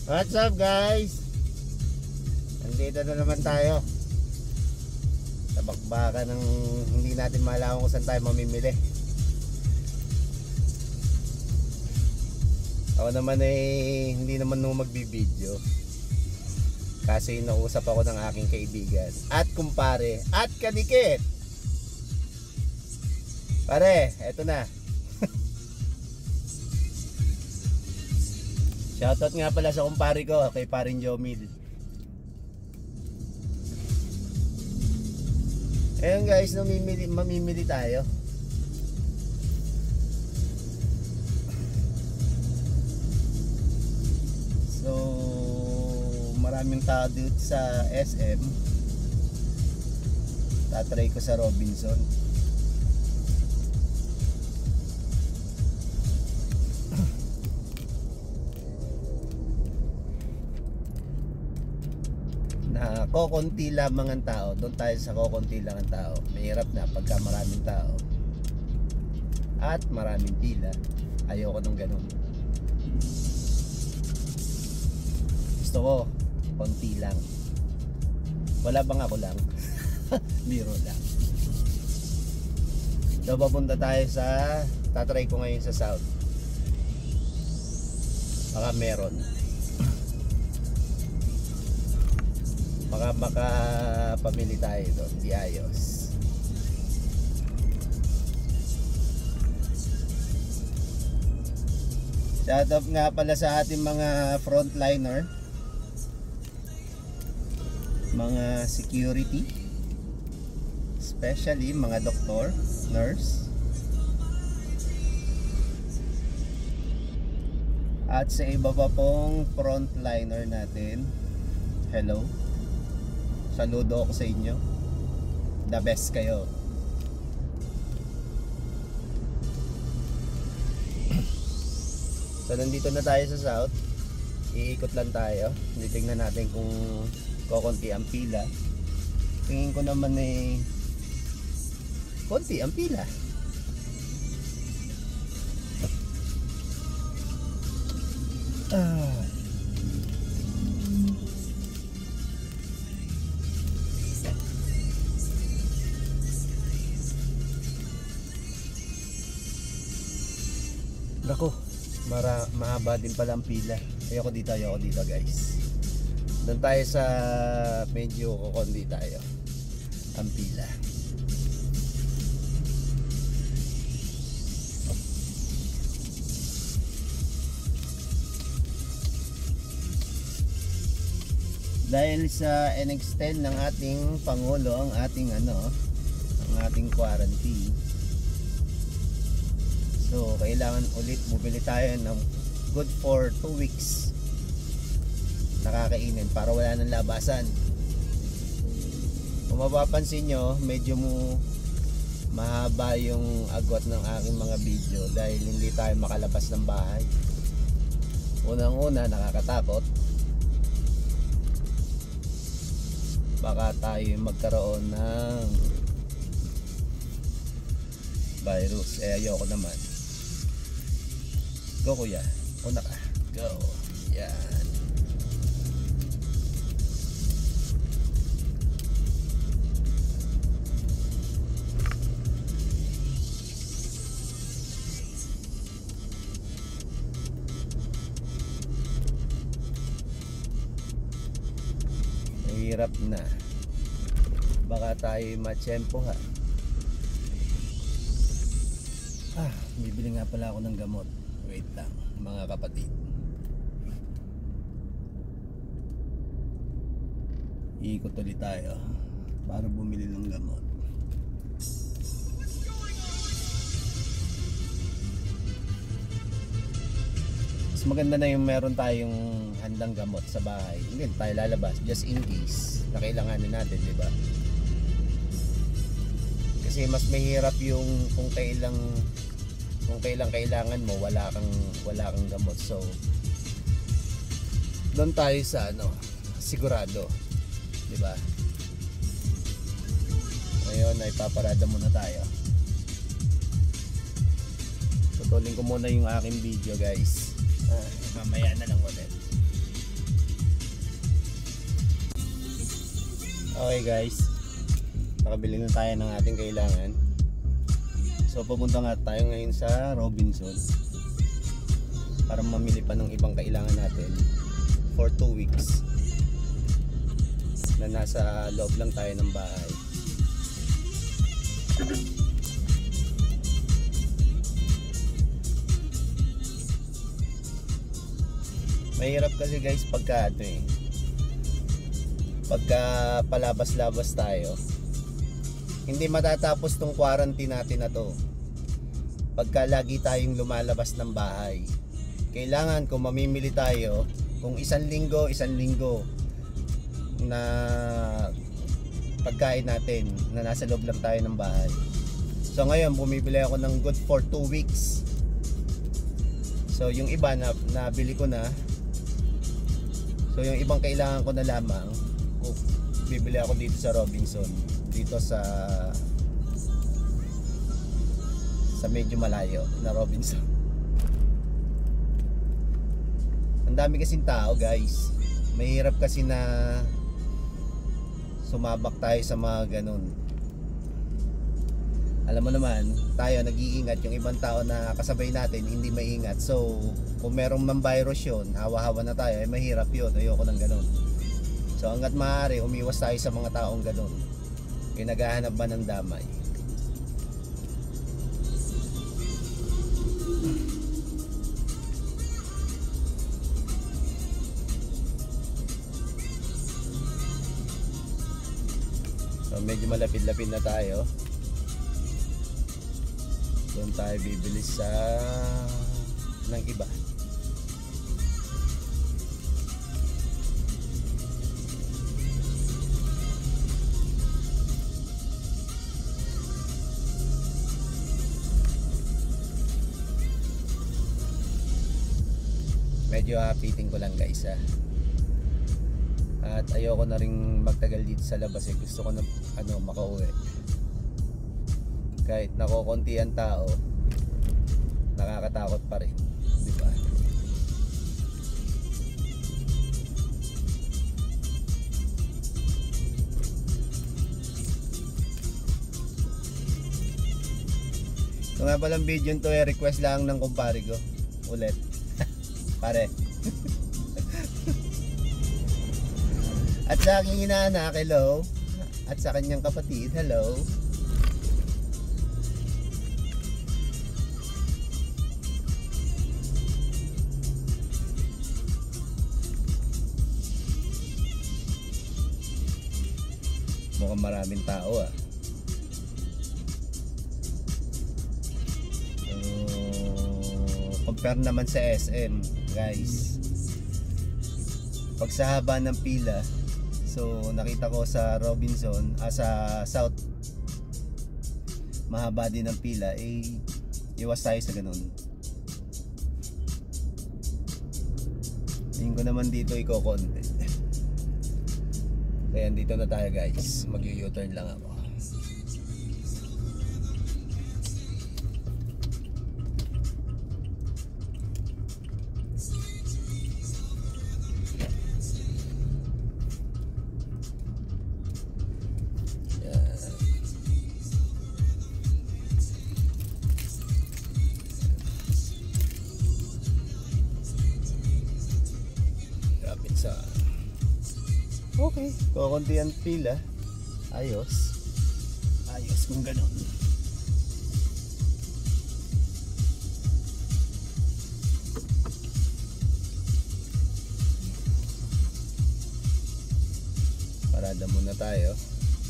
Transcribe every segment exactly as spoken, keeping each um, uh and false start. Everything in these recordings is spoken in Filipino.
What's up guys? Nandito na naman tayo sa bakbakan ng hindi natin malaman kung saan tayo mamimili. Ako naman eh hindi naman nung magbibideo kasi inausap ako ng aking kaibigan at kumpare at kadikit. Pare, eto na. Shoutout nga pala sa kumpare ko, kay paring Jomil. Ayun guys, mamimili, mamimili tayo. So, maraming tao dito sa S M. Tatry ko sa Robinson. Na kokonti lamang ang tao. Doon tayo sa kokonti lang ang tao. Mahirap na pagka maraming tao at maraming pila. Ayoko nung ganun. Gusto ko konti lang. Wala bang ako lang? Biro lang. So papunta tayo sa, tatry ko ngayon sa South. Baka meron. Baka makapamili tayo doon, di ayos. Shout out nga pala sa ating mga frontliner, mga security, especially mga doktor, nurse, at sa iba pa pong frontliner natin. Hello, saludo ako sa inyo. The best kayo. So nandito na tayo sa South. Iikot lang tayo. Titingnan natin kung kokonti ang pila. Tingin ko naman eh konti ang pila. Ah. Nako, mara, mahaba din pala ang pila. Ayoko dito, ayoko dito guys. Doon tayo sa medyo kukundi tayo ang pila. Dahil sa in-extend ng ating Pangulo ang ating ano, ang ating quarantine. So, kailangan ulit bumili tayo ng good for two weeks nakakainin para wala nang labasan. Kung mapapansin nyo, medyo mo mahaba yung agwat ng aking mga video dahil hindi tayo makalabas ng bahay. Unang-una, nakakatakot. Baka tayo magkaroon ng virus. Eh, ayoko naman. Go kuya, una ka. Go. Yan. Mahirap na. Baka tayo matsyempo ha. Ah, bibili nga pala ako ng gamot. Wait lang, mga kapatid. Iikot ulit tayo para bumili ng gamot. Mas maganda na yung meron tayong handang gamot sa bahay. Hindi tayo lalabas just in case na kailanganin natin, di ba? Kasi mas mahirap yung kung kailang kung kailang kailangan mo wala kang wala kang gamot. So doon tayo sa ano, sigurado, di ba? Ngayon ay paparada muna tayo. Tutulin ko muna yung aking video guys. Ah, mamaya na lang ulit. Okay guys, nakabili na tayo ng ating kailangan. So pupunta nga tayo ngayon sa Robinson para mamili pa ng ibang kailangan natin for two weeks na nasa loob lang tayo ng bahay. Mahirap kasi guys pagka ano eh, pagka palabas-labas tayo, hindi matatapos tong quarantine natin na to pagka lagi tayong lumalabas ng bahay. Kailangan kung mamimili tayo, kung isang linggo, isang linggo na pagkain natin na nasa loob lang tayo ng bahay. So ngayon bumibili ako ng good for two weeks. So yung iba na nabili ko na. So yung ibang kailangan ko na lamang, oh, bibili ako dito sa Robinson, dito sa sa medyo malayo na Robinson. Ang dami kasing tao guys. Mahirap kasi na sumabak tayo sa mga ganun. Alam mo naman, tayo nag-iingat, yung ibang tao na kasabay natin hindi maingat. So kung merong mang virus yun, hawa-hawa na tayo, eh mahirap yun. Ayoko ng ganun. So hanggat maaari, umiwas tayo sa mga taong ganun, yung naghahanap ba ng damay. So medyo malapit-lapit na tayo. Doon tayo bibili sa ng iba. Medyo hapitin ko lang guys ha. At ayoko na ring magtagal dito sa labas eh. Gusto ko na ano, makauwi. Kahit nakokonti ang tao, nakakatakot pa rin, di ba? Ito nga palang video to eh, request lang ng kumpare ko. Ulit. Pare. At sa aking inaanak, hello. At sa kanyang kapatid, hello. Mukhang maraming tao ah. Uh, compare naman sa S M guys, pag sa haba ng pila, so nakita ko sa Robinson, ah, sa South mahaba din ang pila, eh iwas tayo sa ganun. Tingin ko naman dito iko-content. Kaya dito na tayo guys, mag-u-turn lang ako. Kapit sa okay, kukunti ang pila. Ayos. Ayos kung ganun. Parada muna tayo.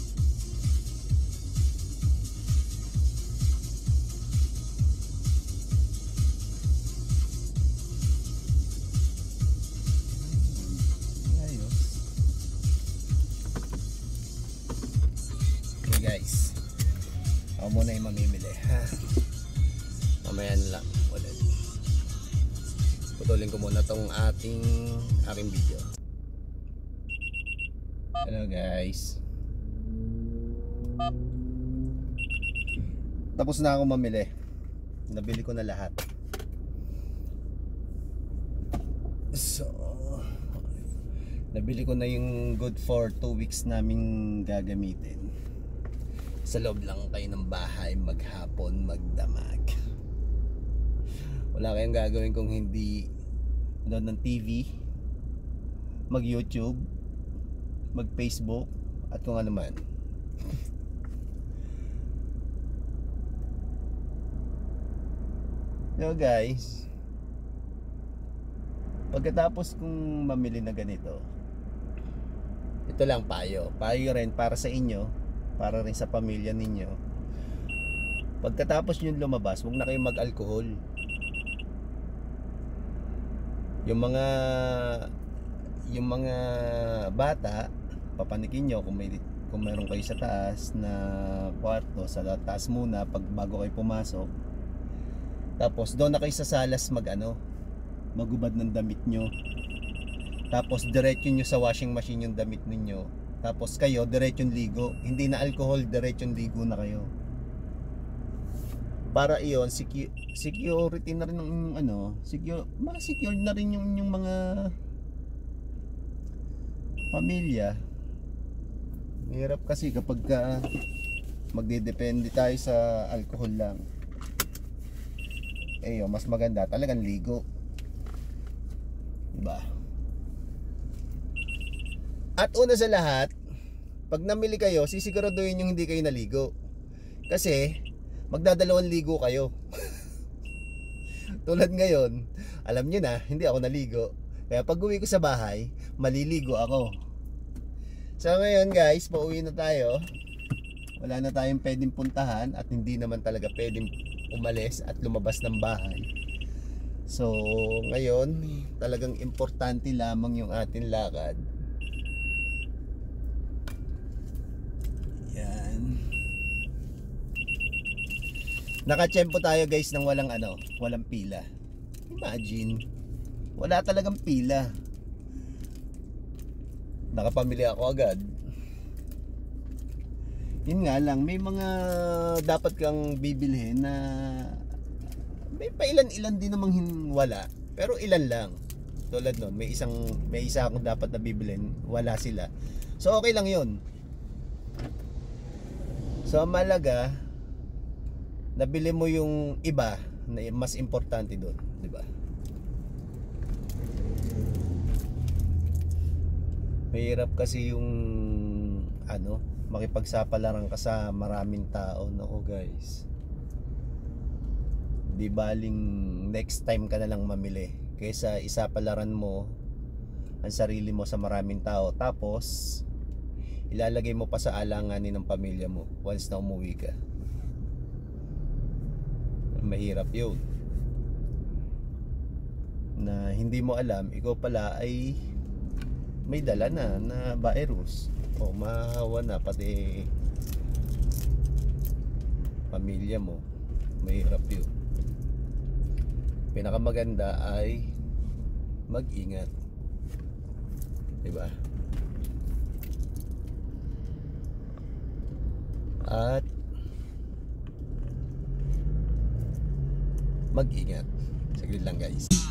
Guys, ako muna yung mamimili ha. Mamaya na lang ulit. Putulin ko muna tong ating aking video. Hello guys, tapos na ako mamili. Nabili ko na lahat. So Nabili ko na yung good for two weeks naming gagamitin. Sa loob lang kayo ng bahay, maghapon, magdamag. Wala kayong gagawin kung hindi nood ng T V, mag YouTube, mag Facebook, at kung ano man. So guys, pagkatapos kong mamili na ganito, ito lang payo. Payo rin para sa inyo, para rin sa pamilya ninyo. Pagkatapos nyo lumabas, huwag na kayong mag-alcohol. Yung mga yung mga bata, papanikin nyo kung may kung meron kayo sa taas na kwarto, sa taas muna pag bago kayo pumasok. Tapos doon na kayo sa salas mag ano, magubad ng damit nyo. Tapos diretso nyo sa washing machine yung damit ninyo. Tapos kayo diretsong ligo. Hindi na alcohol, diretsong ligo na kayo. Para iyon, secu- security na rin ng ano, secure, ma-secure na rin yung, yung mga pamilya. Mahirap kasi kapag ka magdedepende tayo sa alcohol lang. Eh, yun, mas maganda talagang ligo. Diba? At una sa lahat, pag namili kayo, sisiguraduhin yung hindi kayo naligo. Kasi magdadalawang ligo kayo. Tulad ngayon, alam nyo na, hindi ako naligo. Kaya pag uwi ko sa bahay, maliligo ako. So ngayon guys, pauwi na tayo. Wala na tayong pwedeng puntahan at hindi naman talaga pwedeng umalis at lumabas ng bahay. So ngayon, talagang importante lamang yung ating lakad. Yan. Nakatsyempo tayo guys ng walang ano, walang pila. Imagine, wala talagang pila. Nakapamili ako agad. Yun nga lang, may mga dapat kang bibilhin na may pailan-ilan din namang wala, pero ilan lang. Tulad nun, may isang may isa akong dapat na bibilhin, wala sila. So okay lang yun. So malaga, nabili mo yung iba na mas importante doon, di ba? Mahirap kasi yung ano, makipagsapalaran ka sa maraming tao, nako guys. Di baling next time ka na lang mamili kaysa isapalaran mo ang sarili mo sa maraming tao, tapos ilalagay mo pa sa alanganin ng pamilya mo once na umuwi ka. Mahirap yun, na hindi mo alam ikaw pala ay may dala na na virus o mahawa na pati pamilya mo. Mahirap yun. Pinakamaganda ay mag-ingat, diba? At mag-ingat. Saglit lang guys.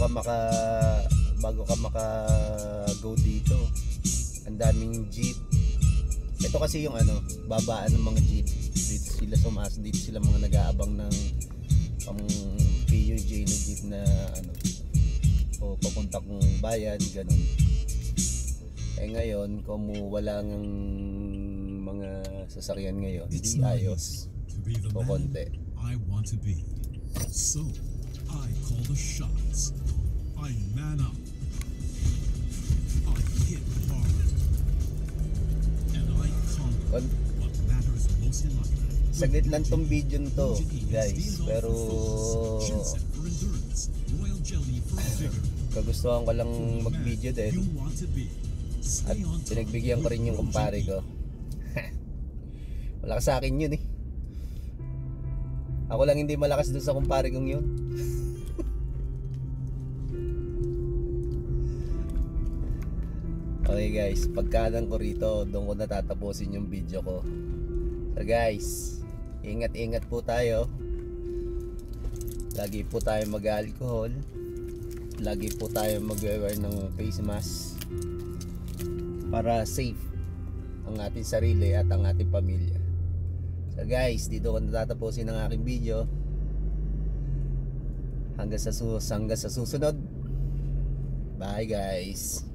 ka maka bago ka maka go dito, ang daming jeep. Ito kasi yung ano, babaan ng mga jeep. Dito sila sumas, dito sila mga nag-aabang ng pang P U J na jeep na ano, o papunta kong bayan, ganun. Eh ngayon, kung wala ng mga sasakyan ngayon, di ayos o konti. I want to be. So, I call the shots. I man up. I hit hard. And I conquer Kon what matters most in life. saglit lang tong video to, guys, pero Ginseng for endurance, royal jelly for vigor. kagustuhan ko lang mag-video You din. want to be. At Stay on top pinagbigyan ko rin yung kumpare ko. Malakas sa akin yun eh. Ako lang hindi malakas dun sa kumpare kong yun. Okay guys, pagkanan ko rito, doon ko natatapusin yung video ko. So guys, ingat-ingat po tayo. Lagi po tayo mag-alcohol. Lagi po tayo mag-wear ng face mask para safe ang ating sarili at ang ating pamilya. So guys, dito ko natatapusin ang aking video. Hanggang sa, sus hanggang sa susunod. Bye guys.